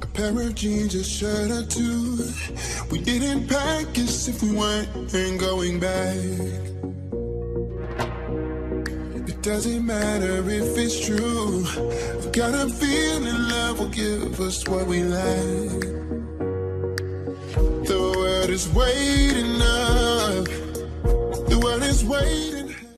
A pair of jeans, a shirt or two. We didn't pack as if we weren't going back. It doesn't matter if it's true. I've got a feeling love will give us what we lack. The world is waiting up. The world is waiting.